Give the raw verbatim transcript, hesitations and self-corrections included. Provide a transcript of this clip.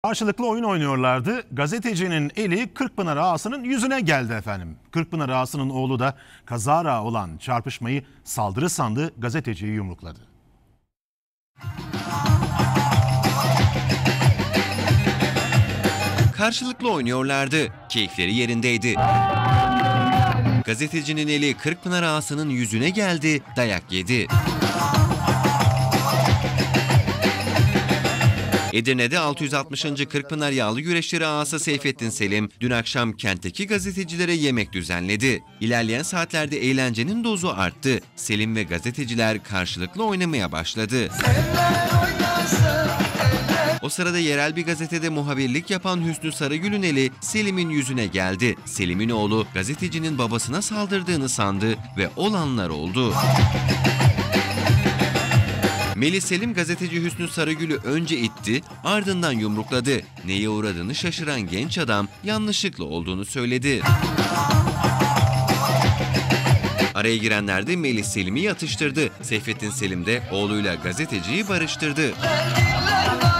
Karşılıklı oyun oynuyorlardı. Gazetecinin eli Kırkpınar ağasının yüzüne geldi efendim. Kırkpınar ağasının oğlu da kazara olan çarpışmayı saldırı sandı, gazeteciyi yumrukladı. Karşılıklı oynuyorlardı. Keyifleri yerindeydi. Gazetecinin eli Kırkpınar ağasının yüzüne geldi, dayak yedi. Edirne'de altı yüz altmışıncı Kırkpınar Yağlı Güreşleri ağası Seyfettin Selim dün akşam kentteki gazetecilere yemek düzenledi. İlerleyen saatlerde eğlencenin dozu arttı. Selim ve gazeteciler karşılıklı oynamaya başladı. O sırada yerel bir gazetede muhabirlik yapan Hüsnü Sarıgül'ün eli Selim'in yüzüne geldi. Selim'in oğlu gazetecinin babasına saldırdığını sandı ve olanlar oldu. Melih Selim gazeteci Hüsnü Sarıgül'ü önce itti, ardından yumrukladı. Neye uğradığını şaşıran genç adam yanlışlıkla olduğunu söyledi. Araya girenler de Melih Selim'i yatıştırdı. Seyfettin Selim de oğluyla gazeteciyi barıştırdı.